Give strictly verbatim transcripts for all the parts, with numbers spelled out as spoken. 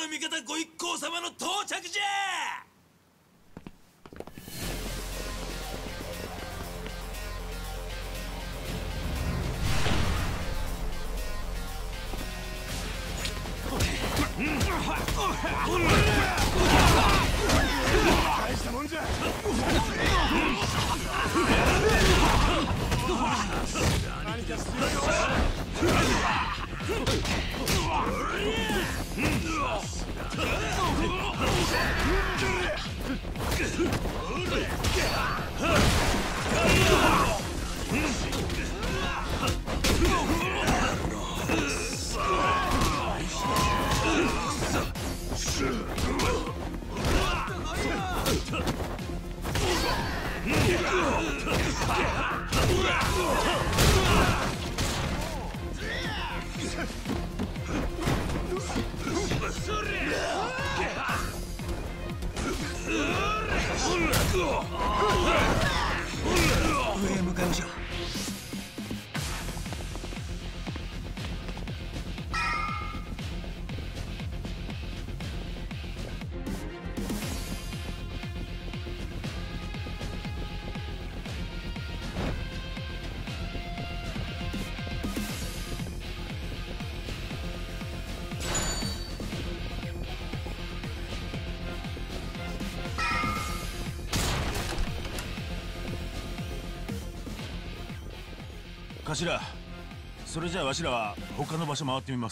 味方ご一行様の到着じゃ。 大したもんじゃ。何かするよ。 上へ向かうじゃ。 頭、それじゃあわしらは他の場所回ってみます。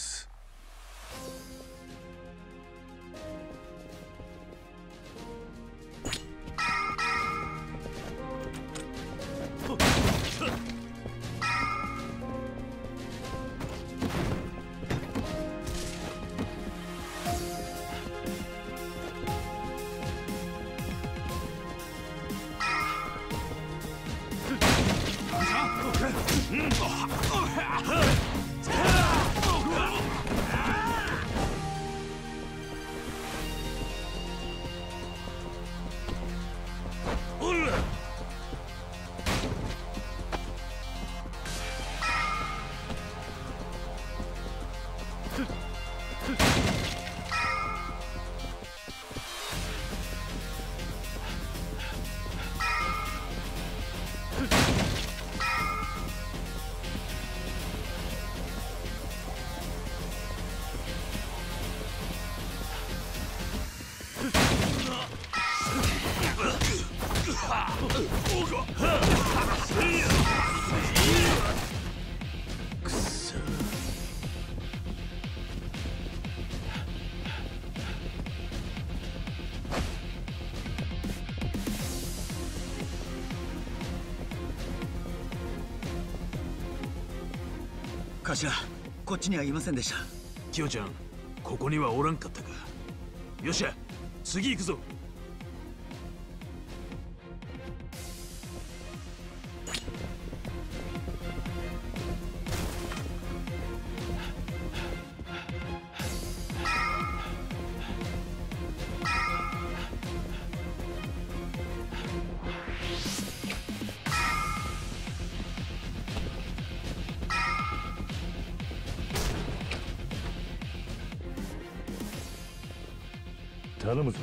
頭、こっちにはいませんでした。 キヨちゃん、ここにはおらんかったか。よっしゃ、次行くぞ。 頼むぞ。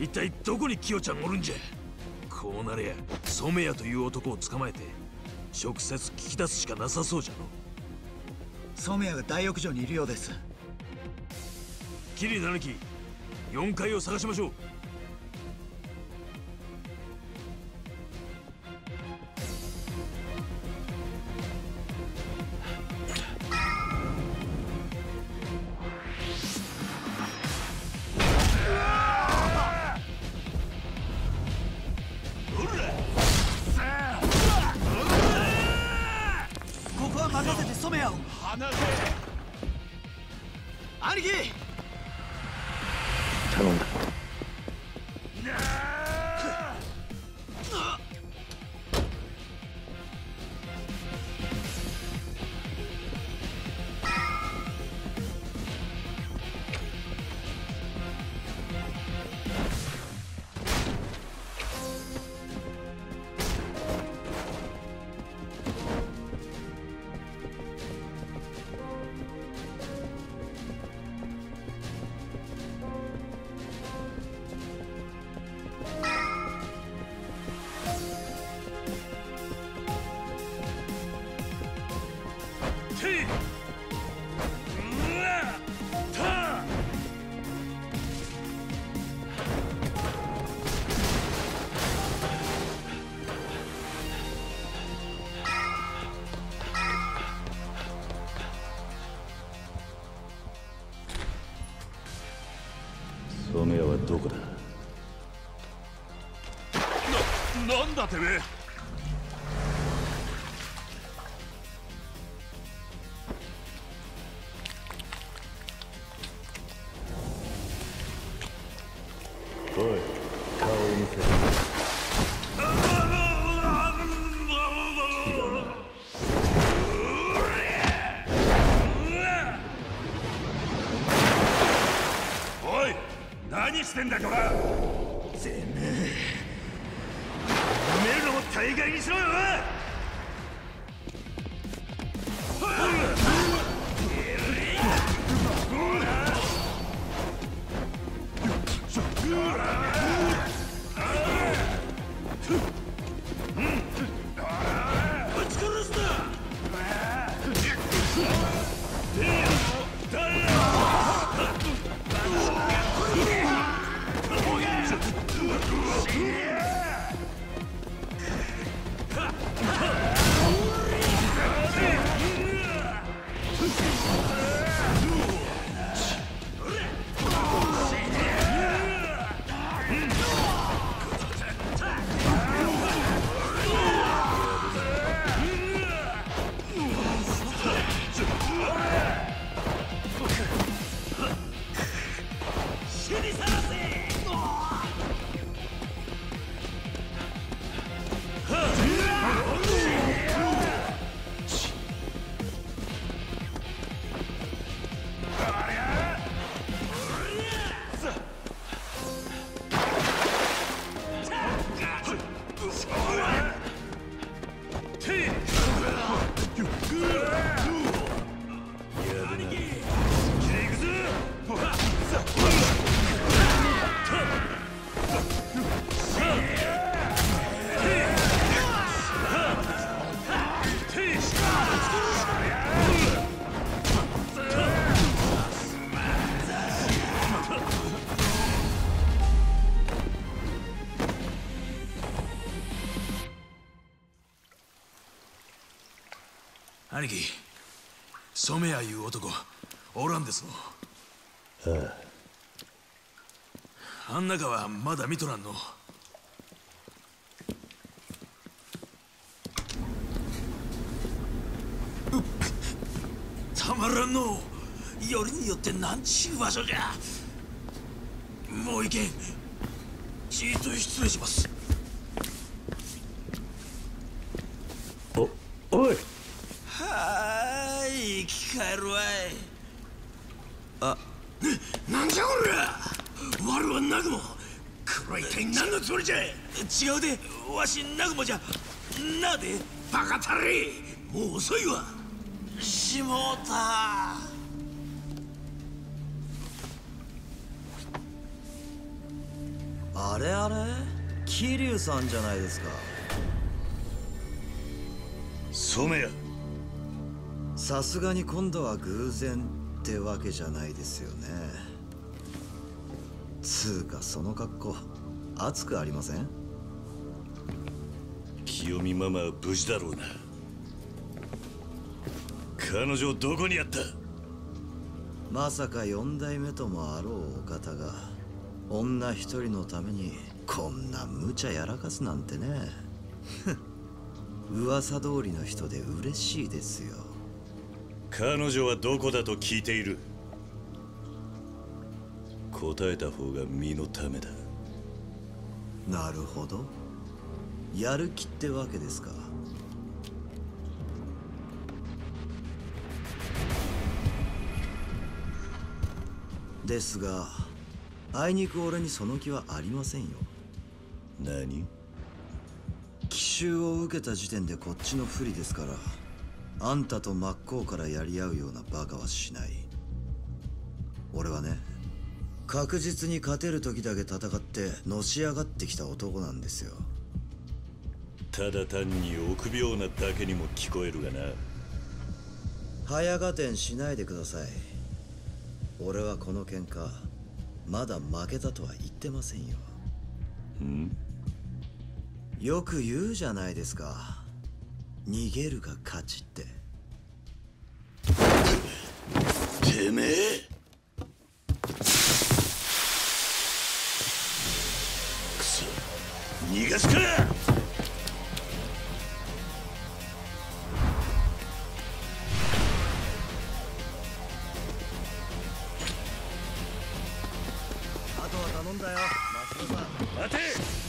一体どこにキヨちゃんおるんじゃ。こうなりゃ染谷という男を捕まえて直接聞き出すしかなさそうじゃの。 染谷が大浴場にいるようです。 キリナヌキ、よんかいを探しましょう。 ここは任せて染谷を。 離せ。 兄貴。 頼んだ。 染谷はどこだ。 な、なんだてめえ。 おい、顔を見せろ。 おい、何してんだこら。 てめえやめるのも大概にしろよ。ぶち殺すな。兄貴、染谷いう男おらんですの。 ああん中はまだ見とらんの。たまらんの。よりによってなんちゅう場所じゃ。もういけん。じーっと失礼します。 お、おい。 はーい、生き返るわい。あ、な、なんじゃこりゃ。我はナグモ。これは一体何のつもりじゃ。違うで、わしナグモじゃ。なで、バカたれ。もう遅いわ。しもうた。 あれあれ、桐生さんじゃないですか。 染谷。 さすがに今度は偶然ってわけじゃないですよね。つうかその格好熱くありません？ 清美ママは無事だろうな。彼女をどこにやった？ まさか四代目ともあろうお方が女一人のためにこんな無茶やらかすなんてね。噂通りの人で嬉しいですよ。 彼女はどこだと聞いている？答えた方が身のためだ。 なるほど、やる気ってわけですか。ですがあいにく俺にその気はありませんよ。 何？ 奇襲を受けた時点でこっちの不利ですから、あんたと真っ向からやり合うようなバカはしない。俺はね、確実に勝てる時だけ戦ってのし上がってきた男なんですよ。 ただ単に臆病なだけにも聞こえるがな。 早合点しないでください。俺はこの喧嘩まだ負けたとは言ってませんよ。 ん？ よく言うじゃないですか、逃げるが勝ちって。 てめえ！くそ、逃がすか！ あとは頼んだよ、マスオさん。 待て！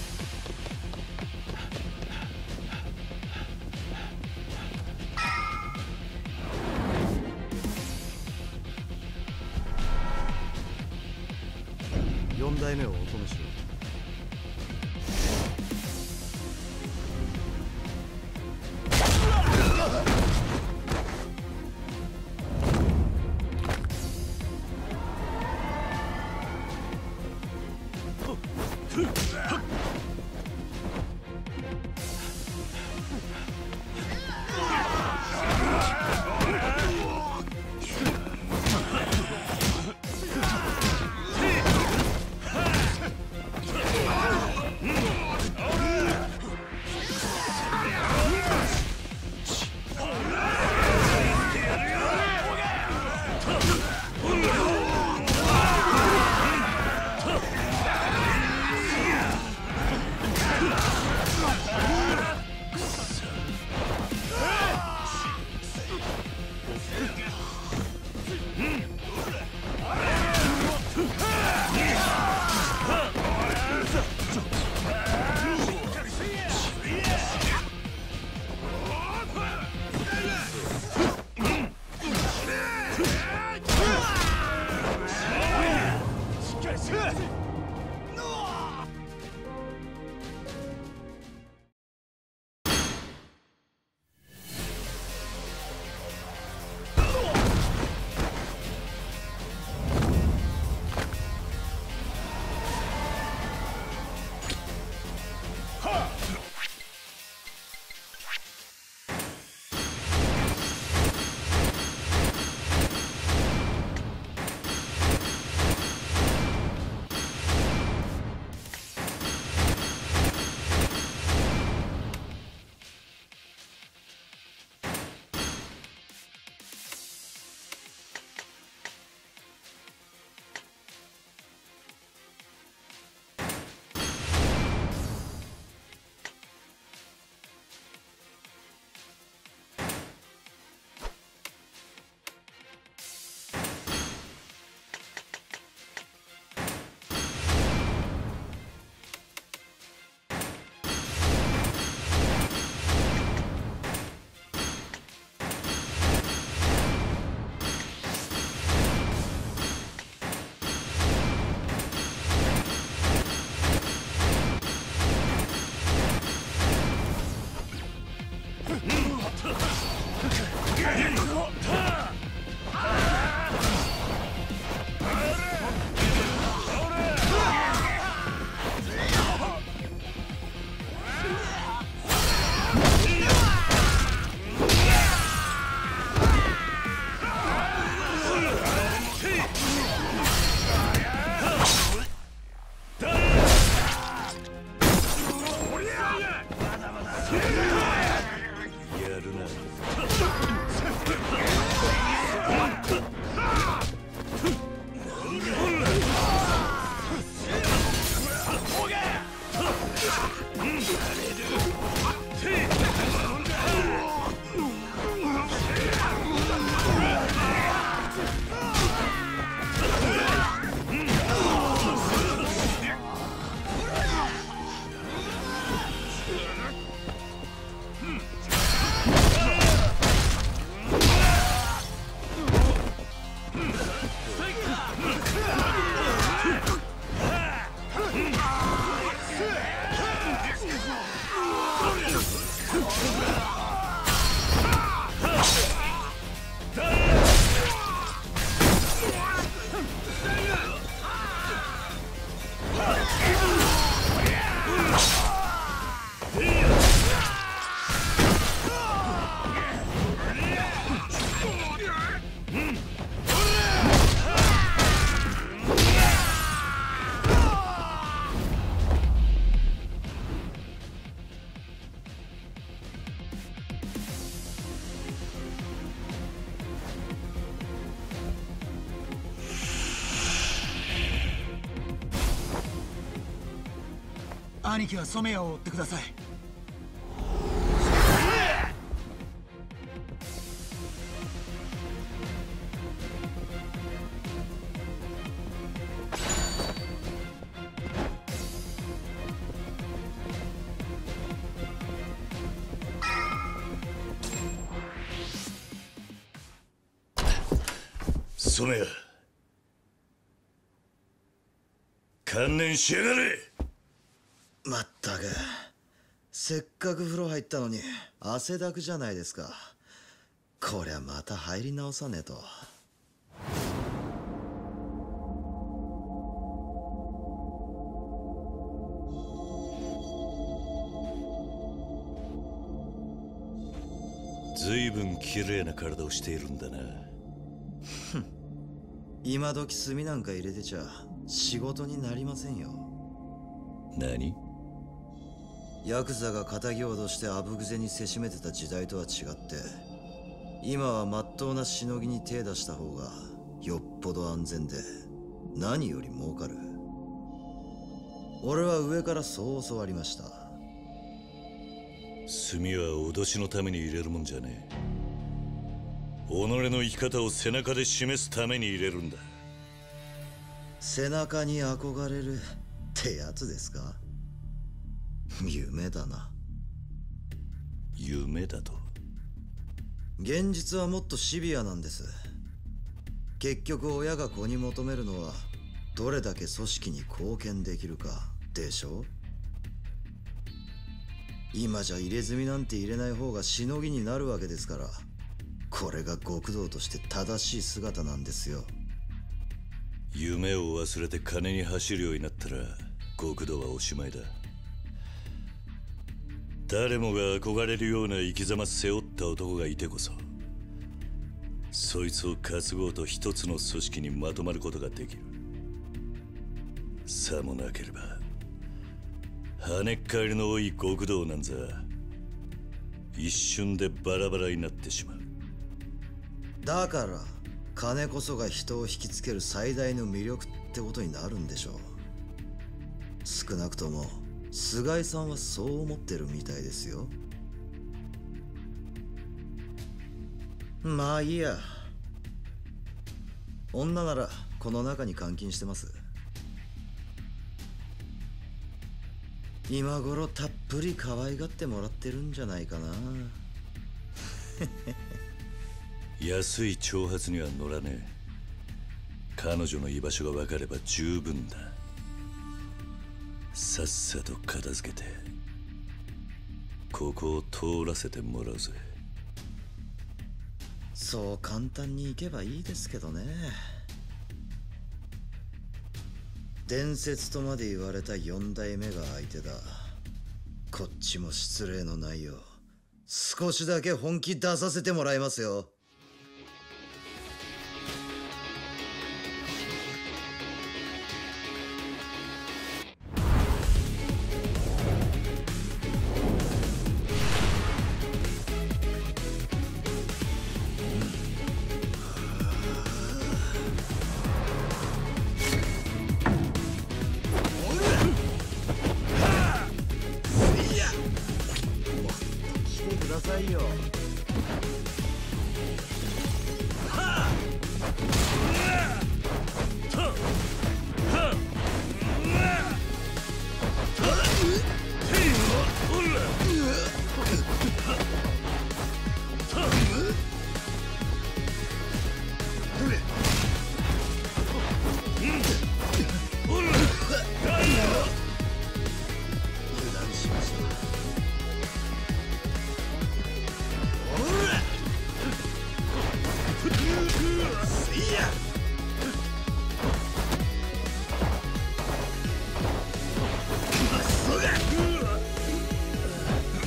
四代目をお止めしろ。 兄貴は染谷を追ってください。 染谷、観念しやがれ。 まったく、せっかく風呂入ったのに汗だくじゃないですか。こりゃまた入り直さねえと。 ずいぶん綺麗な体をしているんだな。 今時炭なんか入れてちゃ仕事になりませんよ。 何？ ヤクザが仇を脅してあぶぐぜにせしめてた時代とは違って、今はまっとうなしのぎに手出した方がよっぽど安全で何より儲かる。俺は上からそう教わりました。 炭は脅しのために入れるもんじゃねえ。己の生き方を背中で示すために入れるんだ。 背中に憧れるってやつですか？夢だな。 夢だと？ 現実はもっとシビアなんです。結局親が子に求めるのはどれだけ組織に貢献できるかでしょ。今じゃ入れ墨なんて入れない方がしのぎになるわけですから、これが極道として正しい姿なんですよ。 夢を忘れて金に走るようになったら極道はおしまいだ。誰もが憧れるような生き様背負った男がいてこそ、そいつを担ごうと一つの組織にまとまることができる。さもなければ跳ねっ返りの多い極道なんざ一瞬でバラバラになってしまう。 だから金こそが人を引きつける最大の魅力ってことになるんでしょう。少なくとも菅井さんはそう思ってるみたいですよ。まあいいや。女ならこの中に監禁してます。今頃たっぷり可愛がってもらってるんじゃないかな。 安い挑発には乗らねえ。彼女の居場所が分かれば十分だ。さっさと片付けてここを通らせてもらうぜ。 そう簡単にいけばいいですけどね。伝説とまで言われた四代目が相手だ。こっちも失礼のないよう少しだけ本気出させてもらいますよ。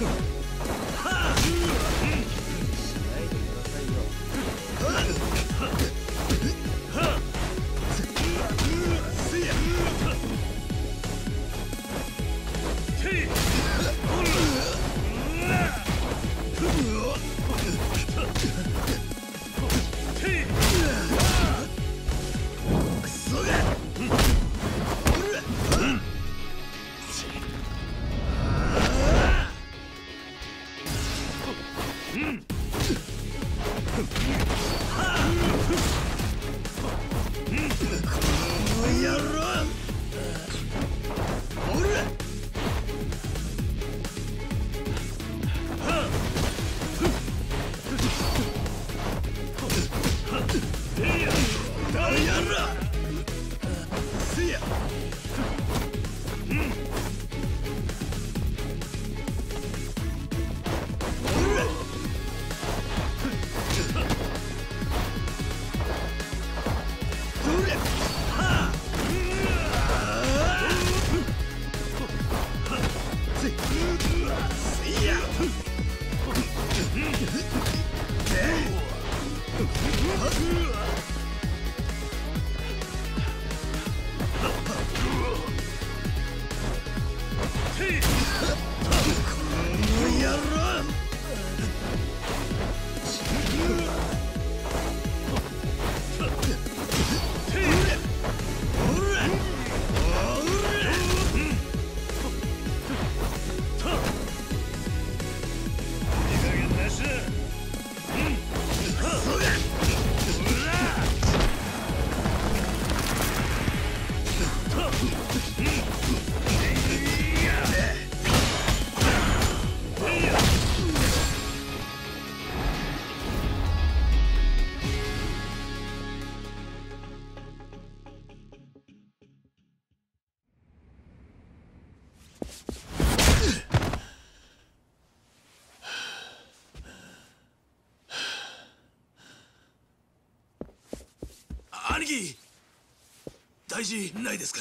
兄貴、大事ないですかい？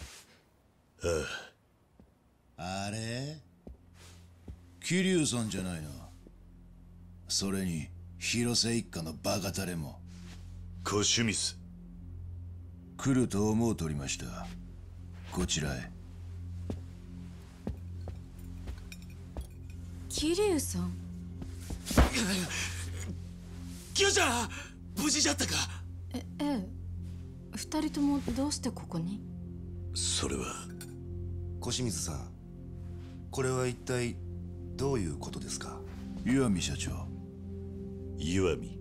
ああ。あれ？桐生さんじゃないの。それに広瀬一家のバカタレも。 小清水。 来ると思うとりました。こちらへ。 桐生さん。 キヨちゃん、無事じゃったか？ え、ええ。二人ともどうしてここに？ それは小清水さん、これは一体どういうことですか？ 岩見社長。 岩見。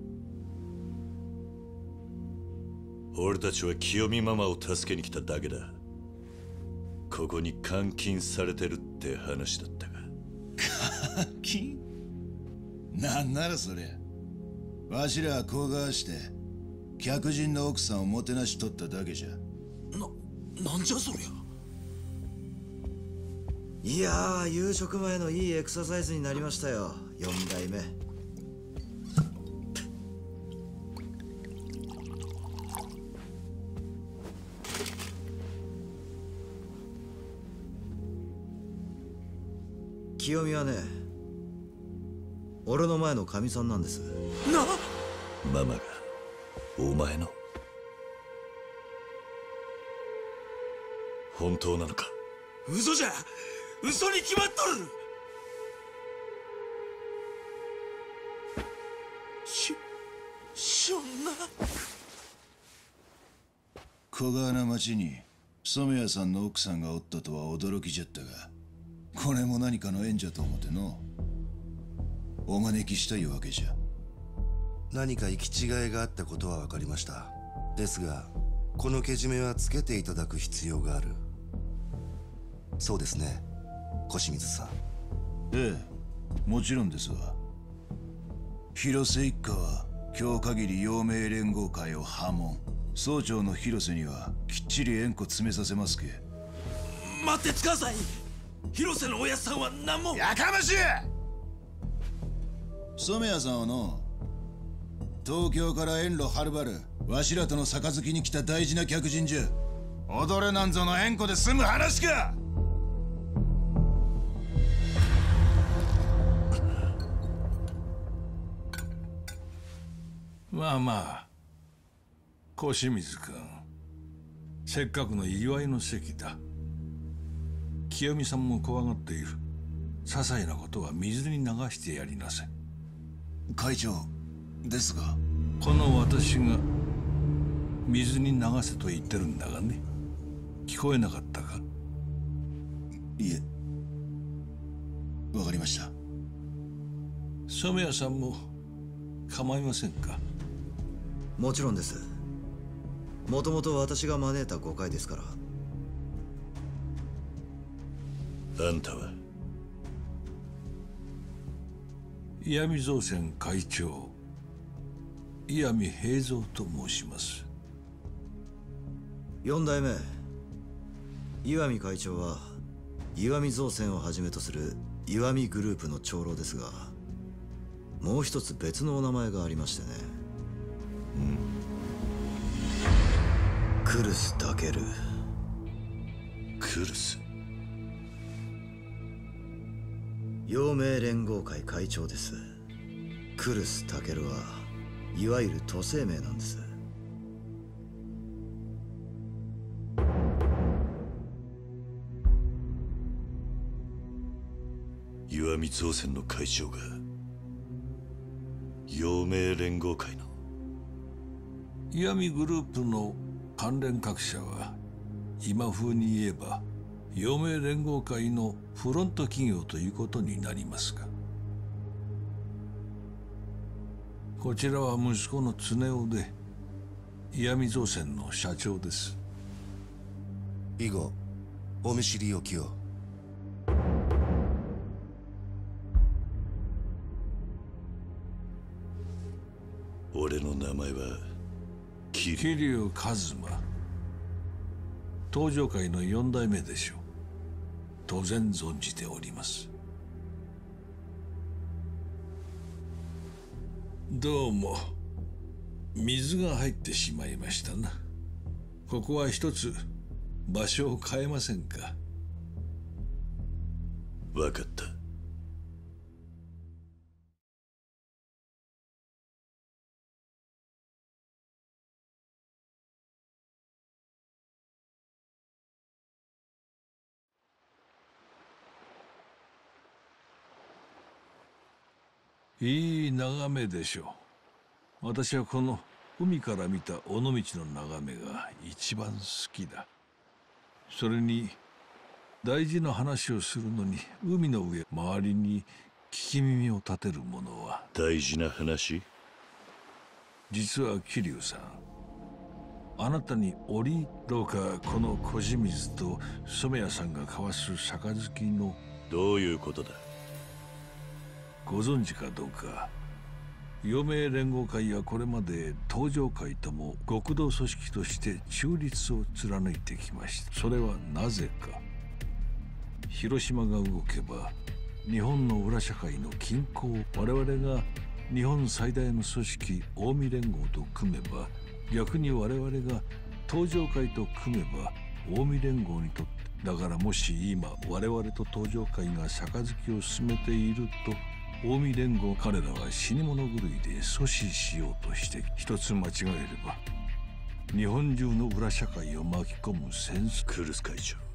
俺たちは清美ママを助けに来ただけだ。ここに監禁されてるって話だったが。 監禁？なんならそりゃわしらはこうがして客人の奥さんをもてなしとっただけじゃ。 な、なんじゃそりゃ。 いやー、夕食前のいいエクササイズになりましたよ、よん代目。清美はね、俺の前のかみさんなんです。 な、 ママがお前の？本当なのか？ 嘘じゃ、嘘に決まっとる。し、そんな。 小川な町に染谷さんの奥さんがおったとは驚きじゃったが、これも何かの縁じゃと思ってのお招きしたいわけじゃ。 何か行き違いがあったことは分かりました。ですがこのけじめはつけていただく必要がある。そうですね、小清水さん。 ええ、もちろんですわ。広瀬一家は今日限り陽明連合会を破門。総長の広瀬にはきっちり縁故詰めさせますけ。 待ってください。広瀬のおやっさんは何も。 やかましい！染谷さんはの東京から遠路はるばるわしらとの杯に来た大事な客人じゃ。踊れなんぞの縁故で済む話か。 まあまあ、小清水君、せっかくの祝いの席だ。清美さんも怖がっている。些細なことは水に流してやりなさい。 会長ですが、 この私が水に流せと言ってるんだがね。聞こえなかったか？ いえ、わかりました。 染谷さんも構いませんか？ もちろんです。もともと私が招いた誤解ですから。 あんたは？ 石見造船会長、石見平三と申します。 四代目石見会長は石見造船をはじめとする石見グループの長老ですが、もう一つ別のお名前がありましてね。うん。クルスタケル。 クルス？ 陽明連合会会長です。クルスタケルはいわゆる都政名なんです。 石見造船の会長が陽明連合会の？ 石見グループの関連各社は今風に言えば陽明連合会のフロント企業ということになりますが、こちらは息子の常雄で石見造船の社長です。 以後お見知りおきを。 俺の名前は桐生一馬。東上会の四代目でしょう。当然存じております。どうも水が入ってしまいましたな。ここは一つ場所を変えませんか？ 分かった。 いい眺めでしょう。私はこの海から見た尾道の眺めが一番好きだ。それに大事な話をするのに海の上周りに聞き耳を立てる者は。 大事な話？ 実は桐生さん、あなたに折どうかこの小清水と染谷さんが交わす杯の。 どういうことだ？ ご存知かどうか、陽明連合会はこれまで東上会とも極道組織として中立を貫いてきました。それはなぜか。広島が動けば日本の裏社会の均衡を我々が日本最大の組織近江連合と組めば、逆に我々が東上会と組めば近江連合にとって、だからもし今我々と東上会が杯を進めていると、近江連合彼らは死に物狂いで阻止しようとして、一つ間違えれば日本中の裏社会を巻き込む戦争。 クルス会長、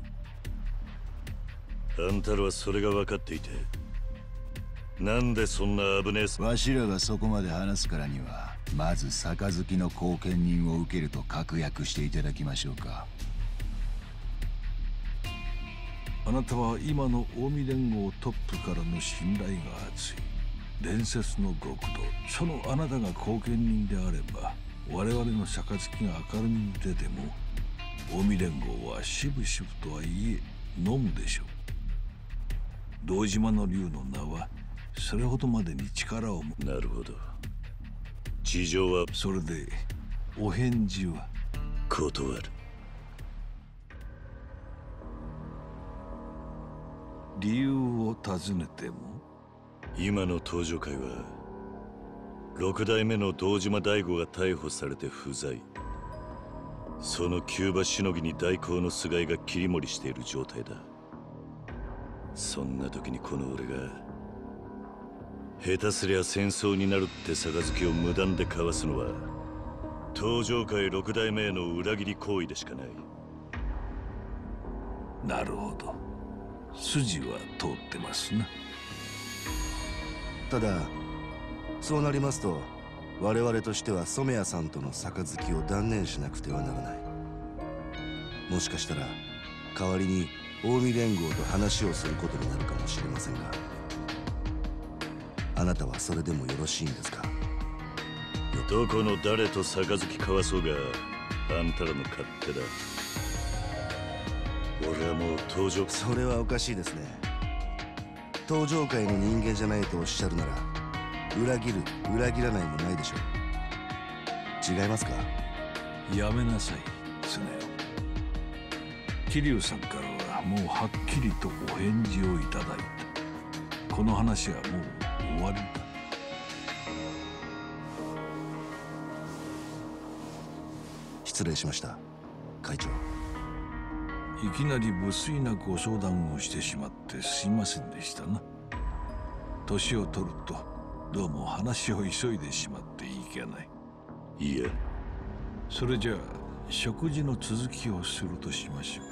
あんたらはそれが分かっていて、なんでそんな危ねえ。 わしらがそこまで話すからには、まず杯の後見人を受けると確約していただきましょうか。 あなたは今の近江連合トップからの信頼が厚い伝説の極道。そのあなたが後見人であれば、我々の杯が明るみに出ても近江連合はしぶしぶとはいえ飲むでしょう。堂島の竜の名はそれほどまでに力をも。 なるほど。事情は？ それでお返事は？ 断る。 理由を尋ねても？ 今の東上会は六代目の堂島大吾が逮捕されて不在。その急場しのぎに代行の菅井が切り盛りしている状態だ。そんな時にこの俺が下手すりゃ戦争になるって杯を無断で交わすのは東上界六代目への裏切り行為でしかない。 なるほど、筋は通ってますな。 ただそうなりますと我々としては染谷さんとの杯を断念しなくてはならない。もしかしたら代わりに近江連合と話をすることになるかもしれませんが、あなたはそれでもよろしいんですか？ どこの誰と杯交わそうがあんたらの勝手だ。俺はもう東上。 それはおかしいですね。東上界の人間じゃないとおっしゃるなら裏切る裏切らないもないでしょう。違いますか？ やめなさい、スネ夫。桐生さんからはもうはっきりとお返事をいただいた。この話はもう終わりだ。 失礼しました、会長。 いきなり無粋なご相談をしてしまってすいませんでしたな。年を取るとどうも話を急いでしまっていけない。 いや、 それじゃあ食事の続きをするとしましょう。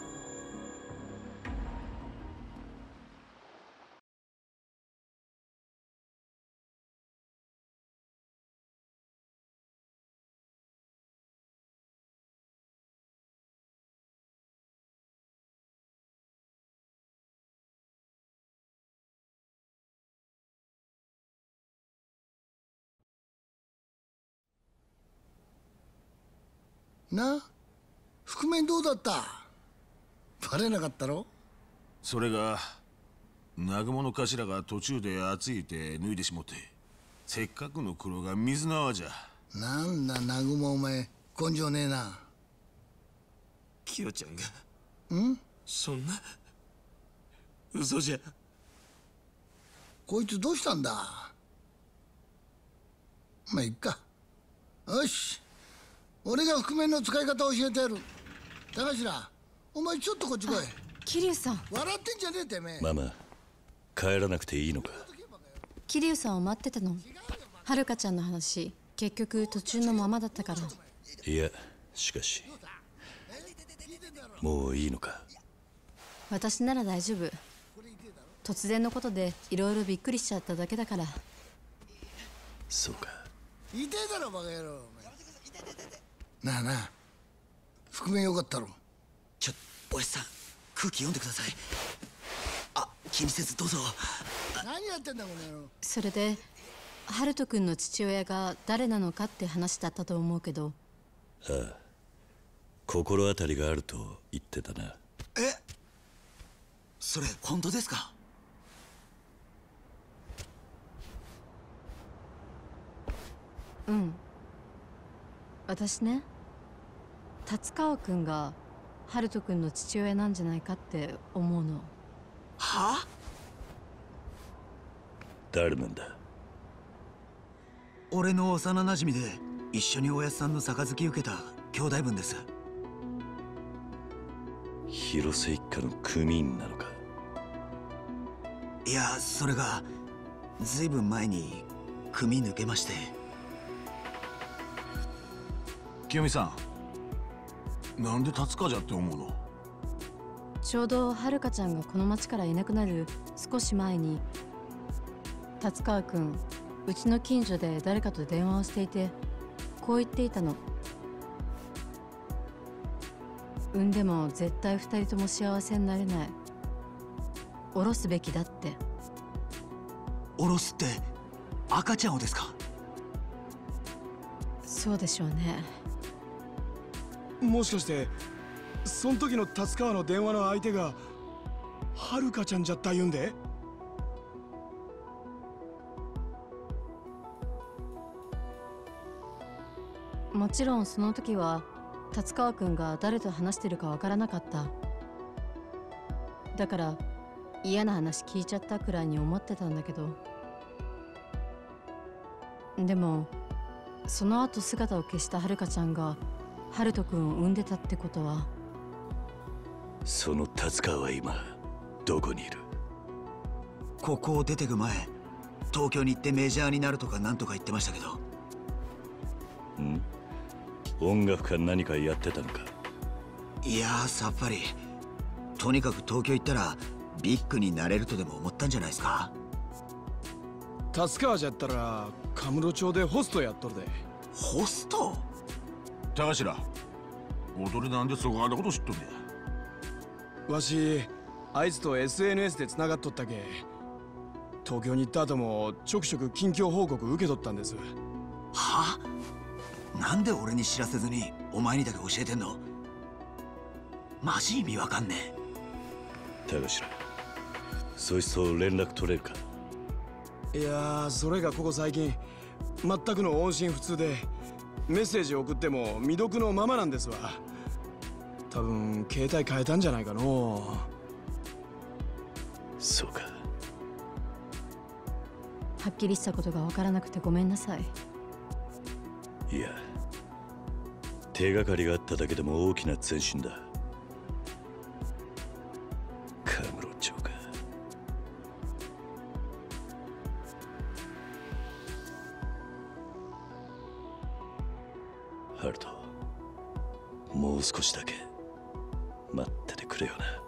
な、覆面どうだった？バレなかったろ？ それが南雲の頭が途中で暑いて脱いでしもて、せっかくの黒が水の泡じゃ。 なんだ南雲、お前根性ねえな。 キヨちゃんがん？ そんな嘘じゃ。 こいつどうしたんだ？まあいっか。よし、俺が覆面の使い方を教えてやる。高頭、お前ちょっとこっち来い。 桐生さん。 笑ってんじゃねえてめえ。 ママ、帰らなくていいのか？ 桐生さんを待ってたの。遥ちゃんの話、結局途中のままだったから。 いや、しかしもういいのか？ 私なら大丈夫。突然のことでいろいろびっくりしちゃっただけだから。 そうか。 痛いだろバカ野郎。なあなあ、覆面よかったろ。 ちょ、おやさん、空気読んでください。あ、気にせずどうぞ。 何やってんだこの野郎。 それで春人君の父親が誰なのかって話だったと思うけど。 ああ、心当たりがあると言ってたな。 え、それ本当ですか？ うん。私ね、達川君が春人君の父親なんじゃないかって思うの。 はあ？ 誰なんだ？ 俺の幼なじみで一緒におやっさんの杯受けた兄弟分です。 広瀬一家の組員なのか？ いや、それがずいぶん前に組抜けまして。 清美さん、なんで達川じゃって思うの？ ちょうど遥ちゃんがこの町からいなくなる少し前に、達川君、うちの近所で誰かと電話をしていて、こう言っていたの。産んでも絶対二人とも幸せになれない。下ろすべきだって。 下ろすって赤ちゃんをですか？ そうでしょうね。 もしかしてそん時の達川の電話の相手が遥ちゃんじゃった言うんで？ もちろんその時は達川君が誰と話してるかわからなかった。だから嫌な話聞いちゃったくらいに思ってたんだけど、でもその後姿を消した遥ちゃんが春人君を産んでたってことは。 その達川は今どこにいる？ ここを出てく前、 東京に行ってメジャーになるとかなんとか言ってましたけど。 ん？音楽か何かやってたのか？ いやー、さっぱり。とにかく東京行ったらビッグになれるとでも思ったんじゃないですか。 達川じゃったらカムロ町でホストやっとるで。 ホスト？ 高頭、踊りなんでそがなこと知っとんねや。わしあいつと エスエヌエス でつながっとったけ。東京に行った後もちょくちょく近況報告受け取ったんです。 は？なんで俺に知らせずにお前にだけ教えてんの？マジ意味わかんねえ。 高頭、そいつと連絡取れるか？ いやー、それがここ最近全くの音信不通で、メッセージ送っても未読のままなんですわ。多分携帯変えたんじゃないかの。 そうか。 はっきりしたことがわからなくてごめんなさい。 いや、手がかりがあっただけでも大きな前進だ。カムロ町か。ハルト、もう少しだけ待っててくれよな。